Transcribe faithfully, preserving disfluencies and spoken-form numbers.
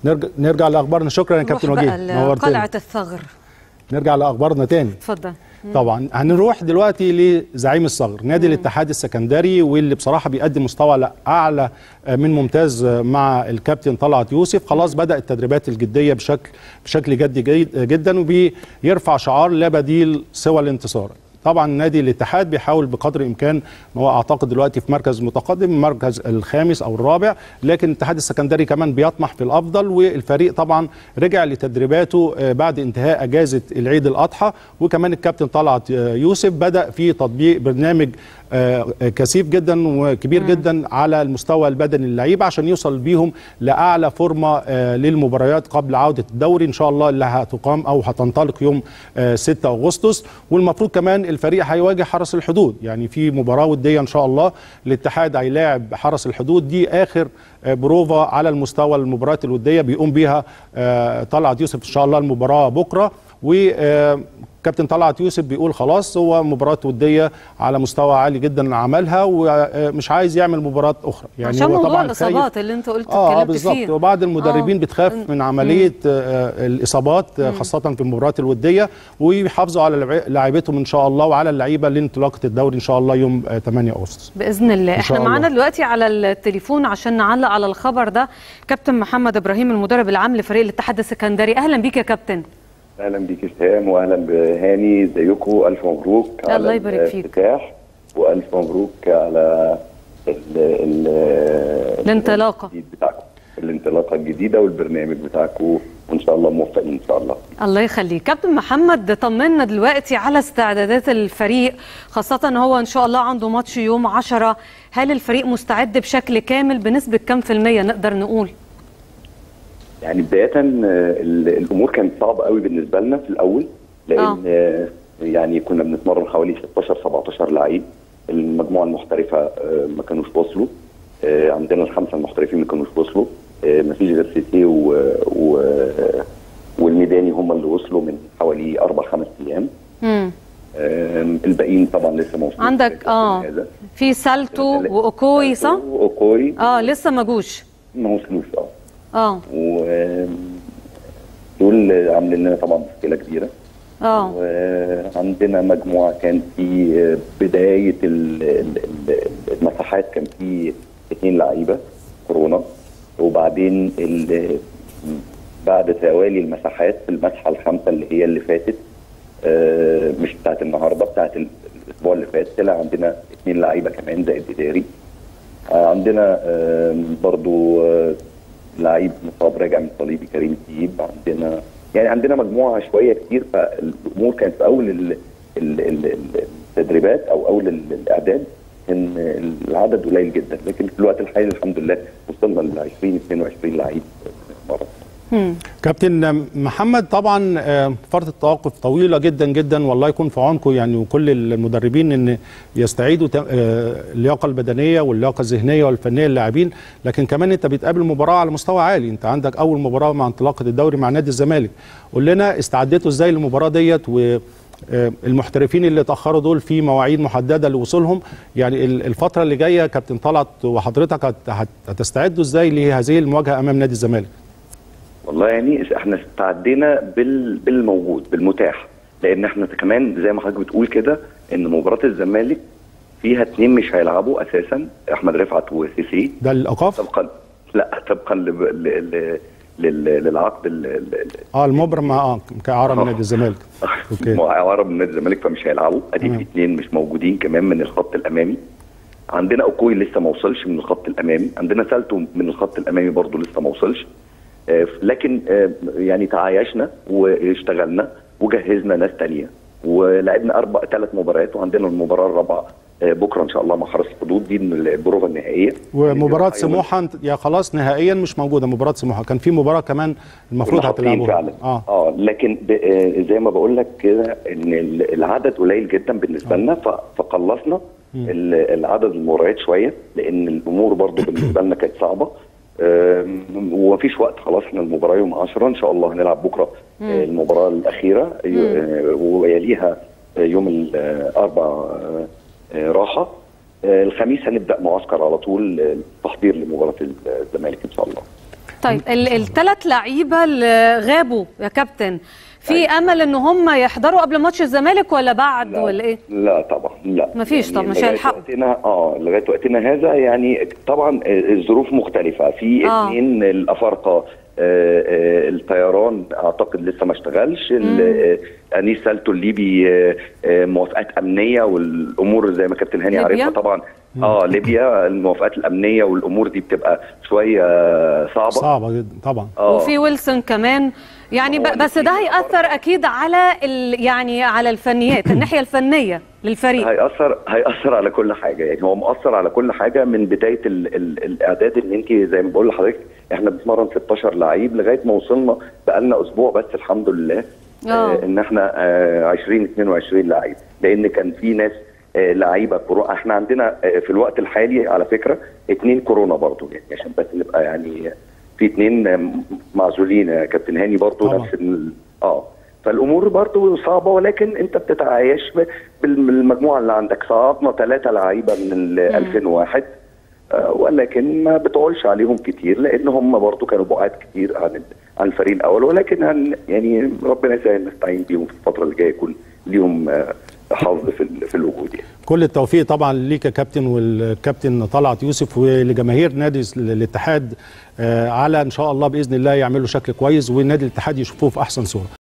نرجع نرجع لاخبارنا. شكرا يا كابتن وجيه، نورتنا. قلعه الثغر. نرجع لاخبارنا تاني. اتفضل. طبعا هنروح دلوقتي لزعيم الصغر نادي مم. الاتحاد السكندري، واللي بصراحه بيقدم مستوى اعلى من ممتاز مع الكابتن طلعت يوسف. خلاص بدأ التدريبات الجديه بشكل بشكل جدي جدا، وبيرفع شعار لا بديل سوى الانتصار. طبعا نادي الاتحاد بيحاول بقدر الامكان، هو اعتقد دلوقتي في مركز متقدم، المركز الخامس او الرابع، لكن الاتحاد السكندري كمان بيطمح في الافضل. والفريق طبعا رجع لتدريباته بعد انتهاء اجازه العيد الاضحى، وكمان الكابتن طلعت يوسف بدا في تطبيق برنامج كثيف جدا وكبير مم. جدا على المستوى البدني للعيبه عشان يوصل بيهم لاعلى فورمه للمباريات قبل عوده الدوري ان شاء الله اللي هتقام او هتنطلق يوم ستة أغسطس. والمفروض كمان الفريق هيواجه حرس الحدود، يعني في مباراه وديه ان شاء الله الاتحاد هيلاعب حرس الحدود، دي اخر بروفا على المستوى المباريات الوديه بيقوم بيها طلعت يوسف ان شاء الله. المباراه بكره، و كابتن طلعت يوسف بيقول خلاص هو مباراه وديه على مستوى عالي جدا عملها ومش عايز يعمل مباراه اخرى، يعني عشان هو موضوع طبعا الاصابات اللي انت قلت اه بالظبط. وبعض المدربين آه. بتخاف من عمليه آه الاصابات آه خاصه في المباريات الوديه، ويحافظوا على لاعيبتهم ان شاء الله وعلى اللعيبه لانطلاقه الدوري ان شاء الله يوم آه ثمانية أغسطس باذن الله. احنا معانا دلوقتي على التليفون عشان نعلق على الخبر ده كابتن محمد ابراهيم المدرب العام لفريق الاتحاد السكندري. اهلا بيك يا كابتن. اهلا بيك اسهام، واهلا بهاني، ازيكم؟ الف مبروك على الله يبارك فيك. الافتتاح، والف مبروك على ال ال الانطلاقه بتاعكم، الانطلاقه الجديده والبرنامج بتاعكم، وان شاء الله موفقين ان شاء الله. الله يخليك. كابتن محمد طمنا دلوقتي على استعدادات الفريق، خاصه هو ان شاء الله عنده ماتش يوم عشرة. هل الفريق مستعد بشكل كامل بنسبه كام في الميه نقدر نقول؟ يعني بداية الأمور كانت صعبة قوي بالنسبة لنا في الأول، لأن آه. يعني كنا بنتمرن حوالي ستاشر سبعتاشر لعيب، المجموعة المحترفة ما كانوش وصلوا، عندنا الخمسة المحترفين ما كانوش وصلوا، ما فيش غير سيسي و... و... والميداني هم اللي وصلوا من حوالي أربع خمس أيام. امم الباقيين طبعا لسه ما وصلوش. عندك اه في سالتو وأوكوي صح؟ وأوكوي اه لسه ما جوش. ما وصلوش اه اه ودول عاملين لنا طبعا مشكله كبيره. اه وعندنا مجموعه كان في بدايه المساحات كان في اثنين لعيبه كورونا، وبعدين بعد توالي المساحات في المسحه الخامسه اللي هي اللي فاتت، مش بتاعت النهارده، بتاعت الاسبوع اللي فات، طلع عندنا اثنين لعيبه كمان زائد اداري. عندنا برضو لعيب مصاب راجع من صليبي كريم تيب، عندنا يعني عندنا مجموعه شويه كتير. فالامور كانت في اول التدريبات او اول الاعداد ان العدد قليل جدا، لكن في الوقت الحالي الحمد لله وصلنا ل عشرين اثنين وعشرين لعيب مرة. كابتن محمد، طبعا فتره التوقف طويله جدا جدا، والله يكون في عونكم يعني وكل المدربين ان يستعيدوا اللياقه البدنيه واللياقه الذهنيه والفنيه للاعبين، لكن كمان انت بتقابل مباراه على مستوى عالي، انت عندك اول مباراه مع انطلاقه الدوري مع نادي الزمالك. قول لنا استعديتوا ازاي للمباراه ديت، والمحترفين اللي اتاخروا دول في مواعيد محدده لوصولهم، يعني الفتره اللي جايه كابتن طلعت وحضرتك هتستعدوا ازاي لهذه المواجهه امام نادي الزمالك؟ والله يعني احنا استعدينا بال... بالموجود بالمتاح، لان احنا كمان زي ما حضرتك بتقول كده ان مباراه الزمالك فيها اثنين مش هيلعبوا اساسا، احمد رفعت وسيسي. ده الايقاف؟ طبقا لا طبقا ل... ل... ل... للعقد ال... اه المبرم اه كاعاره من نادي الزمالك. اوكي اعاره من نادي الزمالك فمش هيلعبوا، ادي في اثنين مش موجودين كمان من الخط الامامي. عندنا اوكوي لسه ما وصلش من الخط الامامي، عندنا سالتو من الخط الامامي برضه لسه ما وصلش، لكن يعني تعايشنا واشتغلنا وجهزنا ناس تانية ولعبنا اربع ثلاث مباريات، وعندنا المباراه الرابعه بكره ان شاء الله مع حرس الحدود، دي البروفه النهائيه. ومباراه سموحه يا خلاص نهائيا مش موجوده، مباراه سموحه كان في مباراه كمان المفروض هتلعبوها فعلا. اه اه لكن زي ما بقول لك كده ان العدد قليل جدا بالنسبه لنا، فقلصنا العدد المباريات شويه، لان الامور برضو بالنسبه لنا كانت صعبه، ومفيش وقت. خلاص احنا المباراه يوم عشرة ان شاء الله هنلعب بكره المباراه الاخيره، ويليها يوم الاربعاء راحه، الخميس هنبدا معسكر على طول التحضير لمباراه الزمالك ان شاء الله. طيب الثلاث لعيبه اللي غابوا يا كابتن، في أيوة. امل ان هم يحضروا قبل ماتش الزمالك ولا بعد لا ولا ايه؟ لا طبعا لا، مفيش يعني طبعا مش هيلحقوا اه لغايه وقتنا هذا. يعني طبعا الظروف مختلفه في آه. اثنين الافارقه، آه آه الطيران اعتقد لسه ما اشتغلش، انيس سالتو الليبي آه آه موافقات امنيه والامور زي ما كابتن هاني عارفها طبعا. اه ليبيا الموافقات الامنيه والامور دي بتبقى شويه صعبه صعبه جدا طبعا. آه. وفي ويلسون كمان يعني، بس ده هيأثر اكيد على يعني على الفنيات الناحيه الفنيه للفريق. هيأثر هيأثر على كل حاجه، يعني هو مؤثر على كل حاجه من بدايه ال ال الاعداد اللي انت زي ما بقول لحضرتك احنا بنتمرن ستاشر لعيب لغايه ما وصلنا بقالنا اسبوع بس الحمد لله آه ان احنا آه عشرين اتنين وعشرين لعيب، لان كان في ناس آه لعيبه كورونا. احنا عندنا آه في الوقت الحالي على فكره اتنين كورونا برضو، يعني عشان بس نبقى يعني في اتنين معزولين يا كابتن هاني برضو طبعا. نفس ال... اه فالامور برضو صعبه، ولكن انت بتتعايش بالمجموعه اللي عندك. صعدنا ثلاثه لعيبه من ألفين وواحد آه ولكن ما بتقولش عليهم كتير لان هم برضو كانوا بعاد كتير عن عن الفريق الاول، ولكن هن يعني ربنا يسهل نستعين بيهم في الفتره اللي جايه يكون ليهم آه حظ في في الوجود. يعني كل التوفيق طبعا ليك يا كابتن والكابتن طلعت يوسف ولجماهير نادي الاتحاد، آه على ان شاء الله باذن الله يعملوا شكل كويس ونادي الاتحاد يشوفوه في احسن صوره.